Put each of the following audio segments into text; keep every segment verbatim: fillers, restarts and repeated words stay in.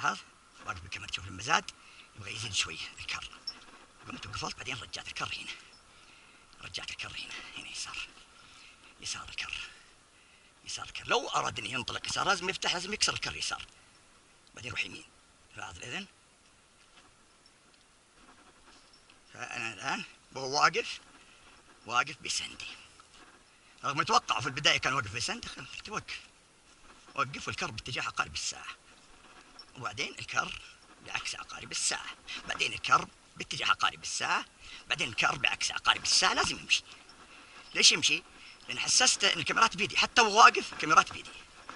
هذا واقف بالكاميرا تشوف لما زاد يبغى يزيد شوي الكر، قمت وقفلت بعدين رجعت الكر هنا، رجعت الكر هنا هنا يسار، يسار الكر، يسار الكر. لو اراد انه ينطلق يسار لازم يفتح، لازم يكسر الكر يسار، بعدين يروح يمين. فهذا الاذن فانا الان وهو واقف واقف بسندي، رغم اتوقع في البدايه كان واقف بسند، توقف وقف والكر باتجاه عقارب الساعه، وبعدين الكر بعكس عقارب الساعه، بعدين الكر باتجاه عقارب الساعه، بعدين الكر بعكس عقارب الساعه. لازم يمشي. ليش يمشي؟ لان حسست ان الكاميرات بيدي، حتى وهو واقف الكاميرات بيدي.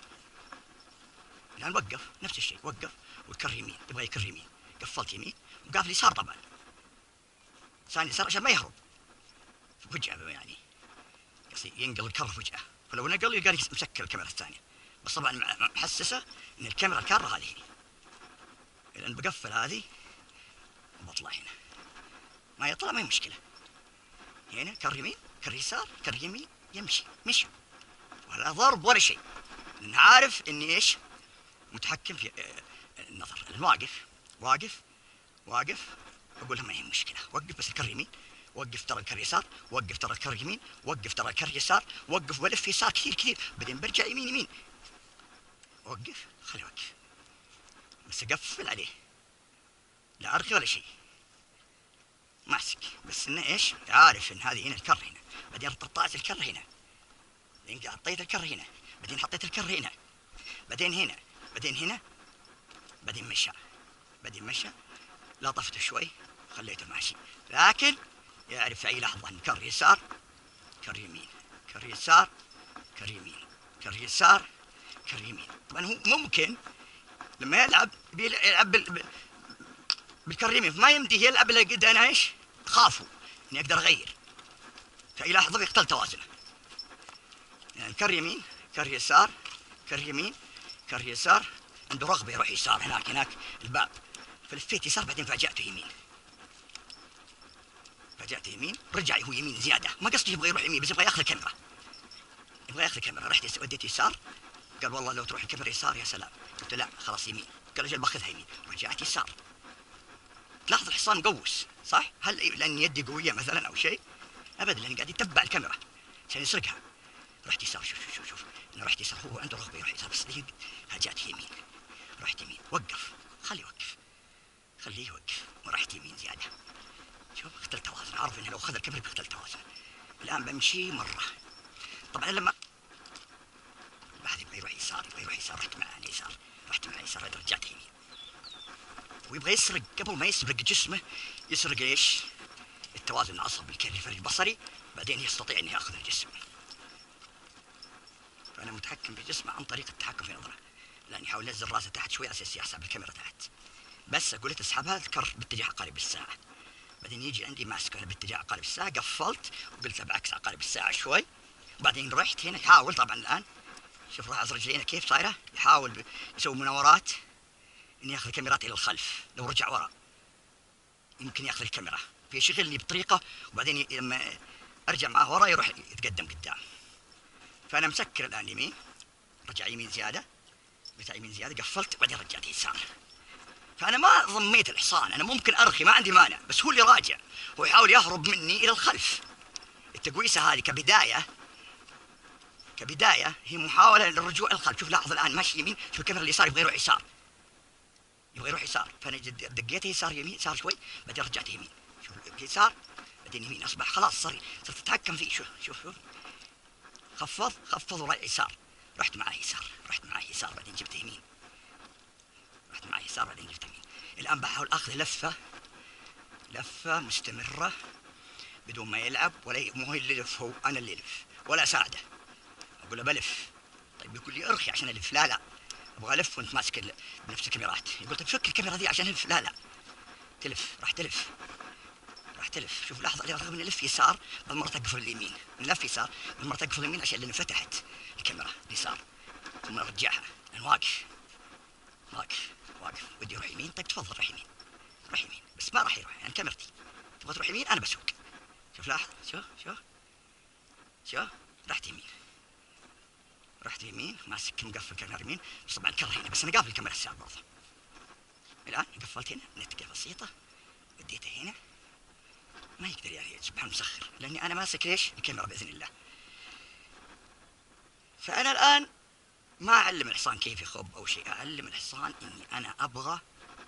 الان وقف نفس الشيء، وقف والكر يمين، يبغى يكر يمين، قفلت يمين وقافل يسار طبعا، ثاني يسار عشان ما يهرب فجأة، يعني قصدي ينقل الكر فجأة، فلو نقل يلقى مسكر الكاميرا الثانية، بس طبعا محسسة ان الكاميرا الكارة هذه، لان بقفل هذه وبطلع هنا، ما يطلع ما هي مشكلة. هنا كر يمين كر يسار كر يمين، يمشي مشي ولا ضرب ولا شيء، لأنه عارف اني ايش متحكم في النظر. واقف واقف واقف اقول له ما هي مشكله، وقف بس الكر يمين، وقف ترى الكر يسار، وقف ترى الكر يمين، وقف ترى الكر يسار، وقف ولف يسار كثير كثير، بعدين برجع يمين يمين، وقف خليه يوقف، بس اقفل عليه لا ارخي ولا شيء، ماسك بس انه ايش عارف ان هذه هنا الكر هنا، بعدين قطعت الكر هنا، بعدين حطيت الكر هنا، بعدين حطيت الكر هنا، بعدين هنا، بعدين هنا، بعدين مشى، بعدين مشى لطفته شوي خليته ماشي، لكن يعرف في اي لحظه ان كر يسار كر يمين، كر يسار كر يمين، كر يسار كر يمين. طبعا هو ممكن لما يلعب يلعب بالكر يمين، فما يمدي يلعب الا قد انا ايش خافوا اني اقدر اغير، في اي لحظه بيختل توازنه، يعني كر يمين كر يسار كر يمين كر يسار، عنده رغبه يروح يسار هناك هناك الباب، فلفيت يسار بعدين فاجأته يمين، فاجأته يمين رجع هو يمين زياده، ما قصدي يبغى يروح يمين بس يبغى ياخذ الكاميرا، يبغى ياخذ الكاميرا. رحت وديت يسار، قال والله لو تروح الكاميرا يسار يا سلام، قلت لا خلاص يمين، قال اجل باخذها يمين، رجعت يسار. تلاحظ الحصان مقوس صح؟ هل لان يدي قويه مثلا او شيء؟ ابدا، لان قاعد يتبع الكاميرا عشان يسرقها. رحت يسار، شوف شوف شوف شوف انا رحت يسار، هو عنده رغبه يروح يسار بس دقيق، هجأت يمين، رحت يمين، وقف خليه يوقف، خليه يوقف، ورحت يمين زياده، شوف اختل توازن، عارف انه لو اخذ الكاميرا بيختل توازن. الان بمشي مره، طبعا لما بعد يبغى يروح يسار، يبغى يروح يسار، رحت معه يسار، رحت معه يسار، رجعت يمين، ويبغى يسرق قبل ما يسرق جسمه، يسرق ايش؟ التوازن العصبي الكريفري البصري، بعدين يستطيع انه ياخذ الجسم. فانا متحكم بجسمه عن طريق التحكم في نظره، لاني احاول انزل راسه تحت شوي على اساس يسحب الكاميرا تحت، بس اقول له تسحبها الكر باتجاه عقارب الساعه، بعدين يجي عندي ماسكه باتجاه عقارب الساعه، قفلت وقلت له بعكس عقارب الساعه شوي، وبعدين رحت هنا يحاول طبعا الان شوف راح رجلينا كيف صايره، يحاول يسوي مناورات انه ياخذ الكاميرات الى الخلف، لو رجع ورا يمكن ياخذ الكاميرا، فيشغلني بطريقه، وبعدين لما ارجع معه ورا يروح يتقدم قدام. فانا مسكر الان يمين، رجع يمين زياده، رجع يمين زياده، قفلت بعدين رجعت يسار. فانا ما ضميت الحصان، انا ممكن ارخي ما عندي مانع، بس هو اللي راجع، هو يحاول يهرب مني الى الخلف. التقويسه هذه كبدايه كبدايه هي محاوله للرجوع الى الخلف. شوف لاحظ الان ماشي يمين، شوف الكاميرا اليسار يبغى يروح يسار، يبغى يروح يسار، فانا دقيته يسار يمين يسار شوي، بعدين رجعت يمين، شوف يسار بعدين يمين، اصبح خلاص صار صرت اتحكم فيه. شوف شوف شوف خفض خفض وراح يسار، رحت معاه يسار، رحت معاه يسار بعدين جبت يمين، رحت معاه يسار بعدين جبت يمين. الان بحاول اخذ لفه لفه مستمره بدون ما يلعب، ولا مو هو اللي يلف، هو انا اللي الف ولا اساعده، اقول له بلف. طيب يقول لي ارخي عشان الف، لا لا ابغى الف وانت ماسك بنفس الكاميرات. يقول طيب فك الكاميرا ذي عشان الف، لا لا تلف، راح تلف راح تلف. شوف لحظه، رغم اني الف يسار بعض مرات اقفل اليمين، نلف يسار بعض مرات اقفل اليمين عشان لان فتحت الكاميرا اليسار، ثم ارجعها لان واقف واقف واقف ودي يروح يمين. طيب تفضل روح يمين، روح يمين، بس ما راح يروح يعني كاميرتي تبغى تروح يمين انا بسوق. شوف لاحظ، شوف شوف شوف رحت يمين، رحت يمين ماسك مقفل الكاميرا يمين، بس طبعا الكاميرا هنا، بس انا قافل الكاميرا الساعه برضه، الان قفلت هنا نتكه بسيطه، وديته هنا ما يقدر يعني سبحان المسخر، لاني انا ماسك ليش الكاميرا باذن الله. فانا الان ما اعلم الحصان كيف يخب او شيء، اعلم الحصان اني انا ابغى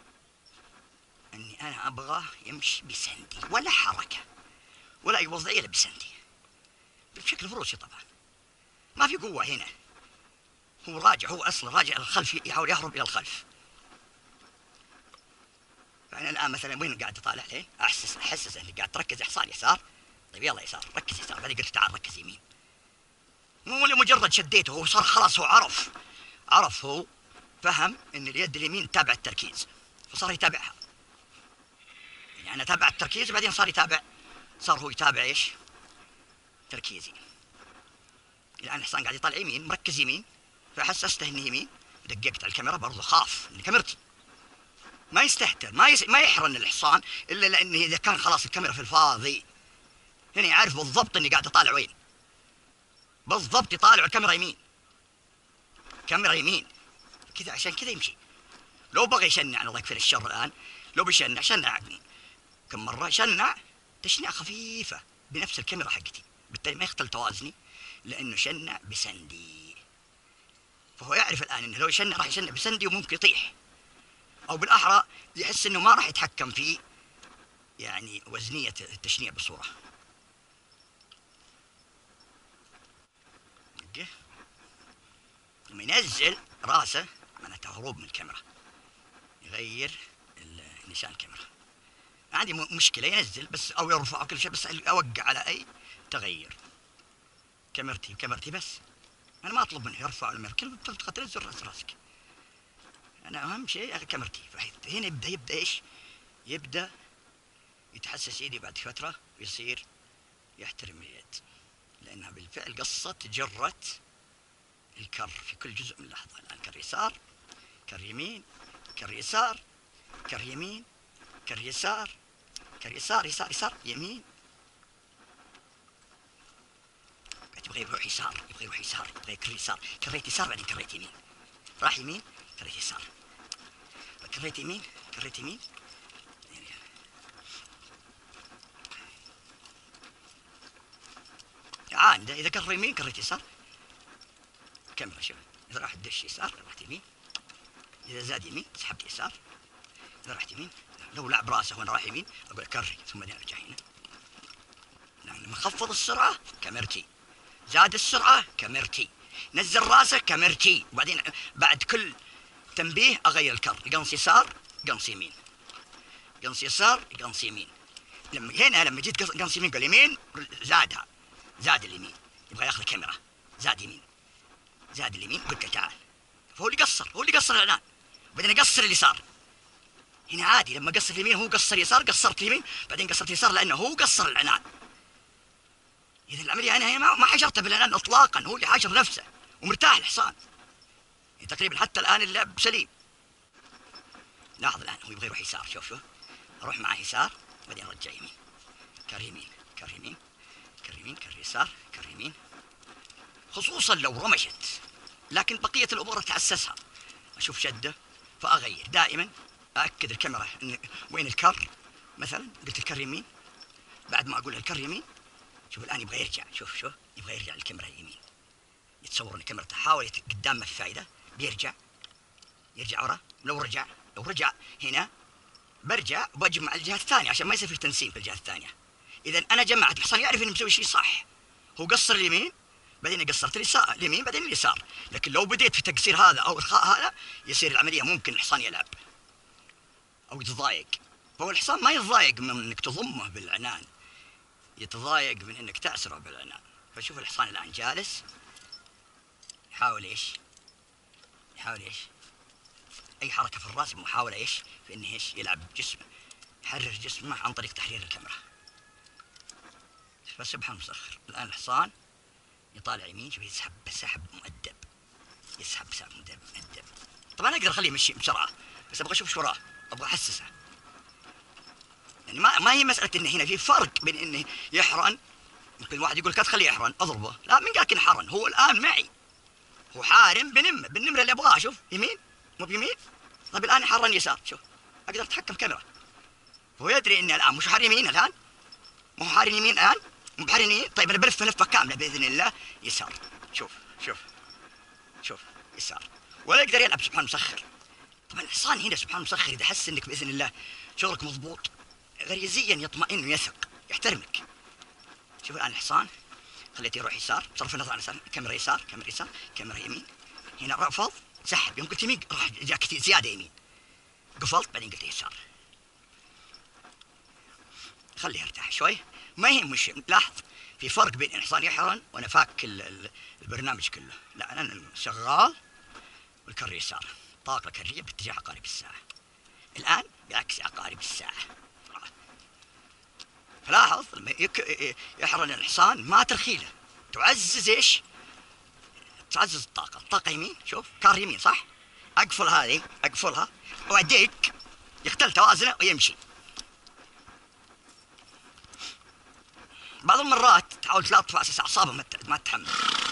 اني انا ابغى يمشي بسندي، ولا حركه ولا اي وضعيه الا بسندي، بشكل فروسي طبعا، ما في قوه هنا. هو راجع، هو اصلا راجع الى الخلف، يحاول يهرب الى الخلف. فانا الان مثلا وين قاعد اطالع لين احسس احسس اني قاعد تركز حصان يسار، طيب يلا يسار، ركز يسار، بعدين قلت تعال ركز يمين. مو مجرد شديته، هو صار خلاص، هو عرف عرف هو فهم ان اليد اليمين تابع التركيز، فصار يتابعها. يعني انا تابع التركيز وبعدين صار يتابع، صار هو يتابع ايش؟ تركيزي. الان الحصان قاعد يطالع يمين، مركز يمين، فحسسته انه يمين، دققت على الكاميرا برضه، خاف ان كاميرتي ما يستهتر، ما يس... ما يحرن الحصان الا لانه اذا كان خلاص الكاميرا في الفاضي. هنا يعرف بالضبط اني قاعد اطالع وين، بالضبط يطالع الكاميرا يمين، كاميرا يمين كذا، عشان كذا يمشي. لو بغى يشنع الله يكفر الشر الان، لو بيشنع شنع كم مره، شنع تشنيع خفيفه بنفس الكاميرا حقتي، بالتالي ما يختل توازني لانه شنع بسندي. فهو يعرف الان انه لو يشنع راح يشنع بسندي وممكن يطيح، او بالاحرى يحس انه ما راح يتحكم في يعني وزنيه التشنيع بصوره. لما ينزل راسه معناته هروب من الكاميرا، يغير نشان الكاميرا. عندي مشكله ينزل بس او يرفع كل شيء، بس اوقع على اي تغير. كاميرتي كاميرتي بس، انا ما اطلب منه يرفع ولا يركب، تبغى تنزل راس راسك. انا اهم شيء كاميرتي. فهنا يبدا يبدا ايش؟ يبدا يتحسس ايدي بعد فتره ويصير يحترم اليد، لانها بالفعل قصت جرت الكر في كل جزء من اللحظه. الان كر يسار، كر يمين، كر يسار، كر يمين، كر يسار، كر يسار، يسار يسار يمين. يبغى يروح يسار، يبغى يروح يسار، يبغى يكر يسار، كريت يسار بعدين كريت يمين، راح يمين كريت يسار، كريت يمين كريت يمين. عاد اذا كر يمين كريت يسار، كمل. شوف اذا راح تدش يسار رحت يمين، اذا زاد يمين سحبت يسار، اذا رحت يمين لو لعب راسه وانا رايح يمين اقول كري ثم بعدين ارجع هنا. لما خفض السرعه كاميرتي، زاد السرعه كاميرتي، نزل راسه كاميرتي، وبعدين بعد كل تنبيه اغير الكر، قنص يسار قنص يمين، قنص يسار قنص يمين. لما هنا لما جيت قنص يمين قال يمين زادها، زاد اليمين، يبغى ياخذ الكاميرا، زاد يمين، زاد اليمين، قلت له تعال. فهو اللي قصر، هو اللي قصر العنان، بعدين اقصر اليسار. هنا عادي لما قصر اليمين هو قصر يسار، قصرت اليمين بعدين قصرت يسار لانه هو قصر العنان. اذا العمليه انا هنا ما حشرته بالعنان اطلاقا، هو اللي حاشر نفسه ومرتاح الحصان. يعني تقريبا حتى الان اللعب سليم. لاحظ الان هو يبغى يروح يسار، شوف شوف اروح معاه يسار بعدين ارجع يمين، كر يمين كر يمين كر يمين كر يسار كر يمين، خصوصا لو رمشت. لكن بقيه الامور اتعسسها، اشوف شده فاغير دائما، ااكد الكاميرا إن وين الكر. مثلا قلت الكر يمين، بعد ما اقول الكر يمين شوف الان يبغى يرجع، شوف شوف يبغى يرجع الكاميرا يمين، يتصور ان الكاميرا حاولت قدام ما في فائده، بيرجع يرجع ورا. لو رجع لو رجع هنا برجع وبجمع الجهه الثانيه عشان ما يصير في تنسيق في الجهه الثانيه. اذا انا جمعت، الحصان يعرف اني مسوي شيء صح، هو قصر اليمين بعدين قصرت اليسار، اليمين بعدين اليسار. لكن لو بديت في تقصير هذا او ارخاء هذا يصير العمليه ممكن الحصان يلعب او يتضايق. فهو الحصان ما يتضايق من انك تضمه بالعنان، يتضايق من انك تعسره بالعنان. فشوف الحصان الان جالس يحاول ايش؟ يحاول ايش؟ اي حركه في الراس محاوله ايش؟ في انه ايش؟ يلعب جسمه، يحرر جسمه عن طريق تحرير الكاميرا. فسبحان مسخر. الان الحصان يطالع يمين، شوف يسحب سحب مؤدب، يسحب سحب مؤدب مؤدب. طبعا اقدر اخليه يمشي بسرعه، بس ابغى اشوف ايش وراه، ابغى احسسه. يعني ما ما هي مساله انه هنا في فرق بين انه يحرن. ممكن واحد يقول لك تخليه يحرن اضربه، لا، من قال لك حرن؟ هو الان معي، هو حارم بنمه بالنمره اللي ابغاها. شوف يمين مو بيمين، طيب الان حرن يسار، شوف اقدر اتحكم كاميرا. هو يدري اني الان مش حار يمين الان، مو حار يمين الان، مو حار يمين. طيب انا بلف لفه كامله باذن الله يسار. شوف شوف شوف يسار، ولا يقدر يلعب سبحان مسخر. طبعا الحصان هنا سبحان مسخر اذا حس انك باذن الله شغلك مضبوط غريزيا يطمئن ويثق يحترمك. شوف الان الحصان خليته يروح يسار بصرف النظر عن يسار، كاميرا يسار كاميرا يسار كاميرا يمين. هنا رفض سحب، يوم قلت يمين راح جاء كثير زياده يمين، قفلت بعدين قلت يسار. خليه يرتاح شوي ما يهمش. لاحظ في فرق بين الحصان يحرن وانا فاك البرنامج كله. لا انا شغال والكر يسار، طاقه كريه باتجاه عقارب الساعه. الان بعكس عقارب الساعه. فلاحظ لما يحرن الحصان ما ترخيله، تعزز ايش؟ تعزز الطاقه. الطاقه يمين، شوف كار يمين صح؟ اقفل هذه اقفلها وادق يختل توازنه ويمشي. بعض المرات تحاول تلاطف على اساس اعصابه ما تتحمل.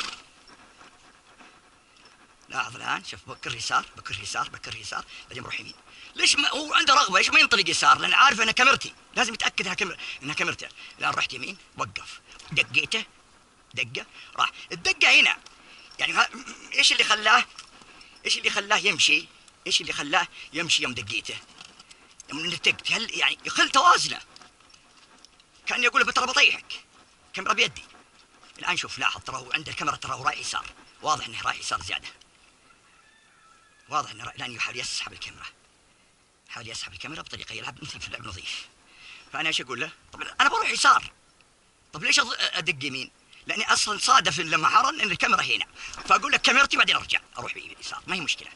لاحظ الان شوف بكر يسار بكر يسار بكر يسار بعدين بروح يمين. ليش ما هو عنده رغبه ليش ما ينطلق يسار؟ لان عارف انها كاميرتي، لازم يتاكد انها كاميرا انها كاميرته. الان رحت يمين وقف دقيته دقه راح. الدقه هنا يعني ها... ايش اللي خلاه ايش اللي خلاه يمشي؟ ايش اللي خلاه يمشي يوم دقيته؟ يوم نتقت هل يعني يخل توازنه، كان يقول له ترى بطيحك كاميرا بيدي. الان شوف لاحظ ترى هو عند الكاميرا ترى هو رايح يسار، واضح انه رايح يسار زياده، واضح انه الان يحاول يسحب الكاميرا، يحاول يسحب الكاميرا بطريقه يلعب نظيف لعب نظيف. فانا ايش اقول له؟ طب انا بروح يسار، طب ليش ادق يمين؟ لاني اصلا صادف لما حرن ان الكاميرا هنا، فاقول لك كاميرتي بعدين ارجع اروح يسار ما هي مشكله.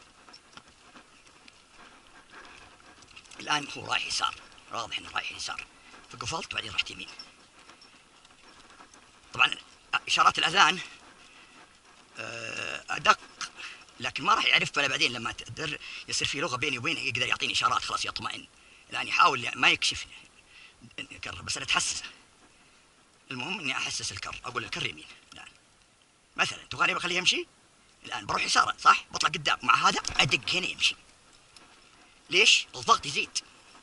الان هو رايح يسار، واضح انه رايح يسار، فقفلت بعدين رحت يمين. طبعا اشارات الاذان ادق لكن ما راح يعرف الا بعدين لما يصير في لغه بيني وبينه يقدر يعطيني اشارات خلاص يطمئن. الان يحاول ما يكشف الكر بس انا اتحسسه. المهم اني احسس الكر، اقول الكر يمين. الان مثلا تبغاني بخليه يمشي؟ الان بروح يسارا صح؟ بطلع قدام مع هذا ادق هنا يمشي. ليش؟ الضغط يزيد.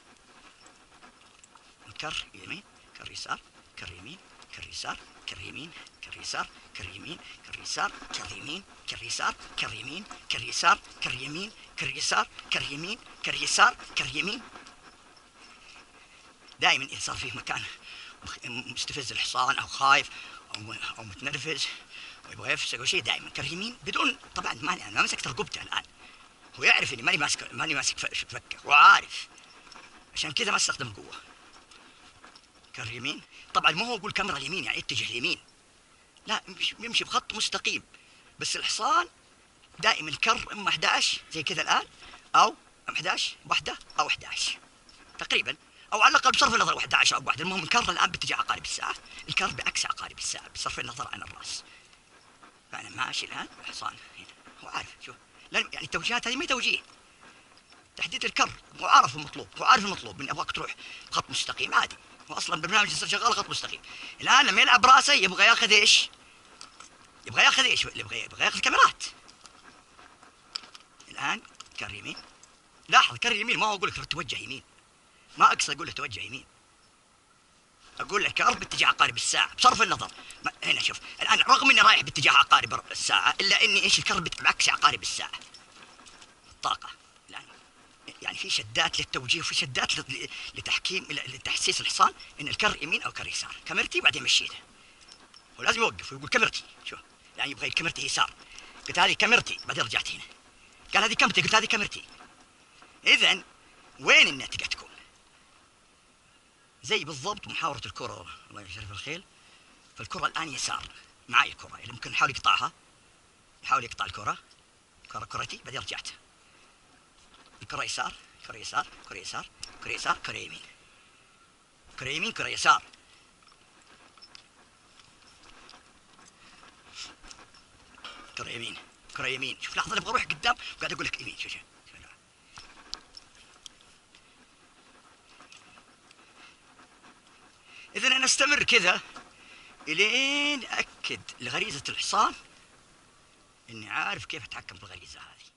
الكر يمين كر يسار كر يمين كر يسار كر يمين كر يسار كر يمين كر يسار كر يمين كر يسار كر يمين كر يسار كر يمين كر يسار كر يمين كر يسار كر يمين. دائما اذا صار فيه مكان مستفز الحصان او خايف او او متنرفز ويبغى يفسق او شيء دائما كر يمين بدون طبعا ما انا ما مسكت رقبته. الان هو يعرف اني ماني ماسك ماني ماسك فكه، هو عارف عشان كذا ما استخدم القوه. كر يمين طبعا ما هو يقول كاميرا اليمين يعني اتجه اليمين، لا يمشي بخط مستقيم. بس الحصان دائما الكر اما احد عشر زي كذا الان او احد عشر واحده او احد عشر تقريبا، او على الاقل بصرف النظر واحد عشر او واحده. المهم الكر الان باتجاه عقارب الساعه، الكر بعكس عقارب الساعه بصرف النظر عن الراس. فانا ماشي الان الحصان هنا هو عارف شوف لان يعني التوجيهات هذه ما هي توجيه، تحديد الكر هو عارف المطلوب، هو عارف المطلوب من ابغاك تروح خط مستقيم عادي، هو اصلا برنامج يصير شغال خط مستقيم. الان لما يلعب راسه يبغى ياخذ ايش؟ يبغى ياخذ ايش؟ يبغى يبغى ياخذ كاميرات. الان كر يمين، لاحظ كر يمين ما هو اقول لك توجه يمين، ما اقصد اقول له توجه يمين، اقول لك كر باتجاه عقارب الساعه بصرف النظر. هنا شوف الان رغم اني رايح باتجاه عقارب الساعه الا اني ايش الكر بعكس عقارب الساعه. الطاقه الان يعني في شدات للتوجيه وفي شدات لتحكيم لتحسيس الحصان ان الكر يمين او كر يسار. كاميرتي بعدين مشيته، ولازم يوقف ويقول كاميرتي. شوف يعني يبغى كاميرتي يسار، قلت هذه كاميرتي بعدين رجعت هنا، قال هذه كاميرتي قلت هذه كاميرتي. اذا وين النتيجه تكون؟ زي بالضبط محاورة الكرة الله يشرف الخيل، فالكرة الآن يسار معي الكرة اللي ممكن يحاول يقطعها، يحاول يقطع الكرة، كرة كرتي بعدين رجعت. الكرة يسار كرة يسار كرة يسار كرة يسار كرة يمين كرة يمين كرة يسار. كرة يمين كرة يمين. شوف لحظة أنا أبغى أروح قدام وقاعد أقول لك يمين. شوف شوف إذا أنا أستمر كذا إلين أكد لغريزة الحصان إني عارف كيف أتحكم بالغريزة هذه.